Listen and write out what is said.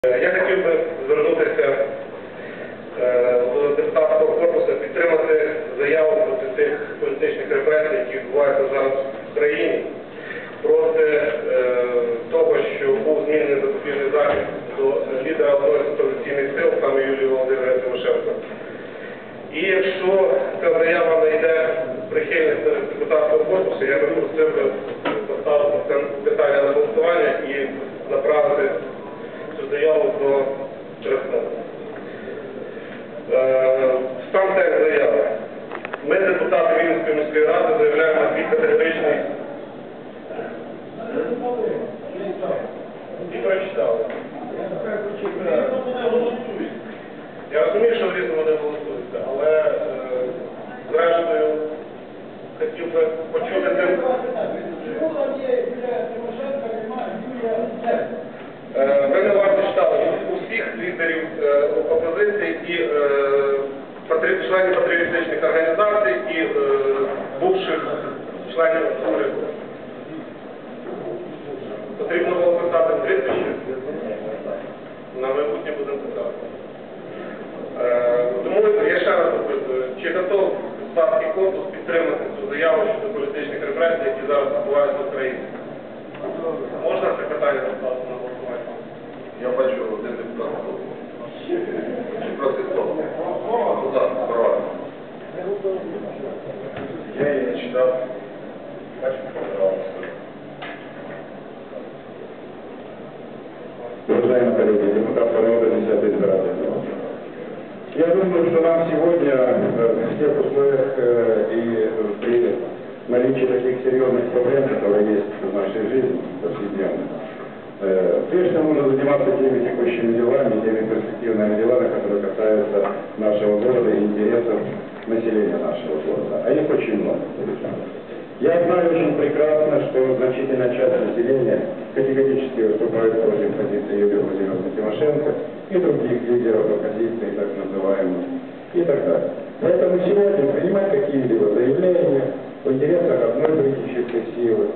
Я хотів би звернутися до депутатського корпусу, підтримати заяву проти тих політичних репресій, які відбуваються зараз в країні, проти того, що був змінений запобіжний захід до лідера одної з опозиційних сил, саме Юлії Володимирівни Тимошенко. І якщо ця заява знайде прихильність депутатського корпусу, я би просив поставити це питання на голосування і направити цю заяву до президента. Сам текст заяви. Ми, депутати Вінницької міської ради, заявляємо свій категоричний і прочитали. Я розумію, що в різному не голосується, але зрештою хотів би почути тим. Ви не варто читали усіх лідерів опозиції і членів патріотичних організацій і бувших членів уряду. Потрібно було писати прізвище, на майбутнє будемо писати. Тому я ще раз запитую, чи готов депутатський корпус підтримати цю заяву щодо політичних репресій, які зараз відбуваються в Україні? Можна це питання поставити на голосування? Я бачу один депутат. Чи просить слово? Будь ласка, права. Я її не читав. Бачите, пожалуйста. Уважаемые коллеги, депутат Народа 10 избирателей. Я думаю, что нам сегодня в тех условиях и при наличии таких серьезных проблем, которые есть в нашей жизни повседневной, прежде всего нужно заниматься теми текущими делами, теми перспективными делами, которые касаются нашего города и интересов населения нашего города. А их очень много. Я знаю очень прекрасно, что значительная часть населения категорически выступает против позиции Юлии Владимировны Тимошенко и других лидеров оппозиции, так называемых, и так далее. Поэтому сегодня принимать какие-либо заявления в интересах одной политической силы,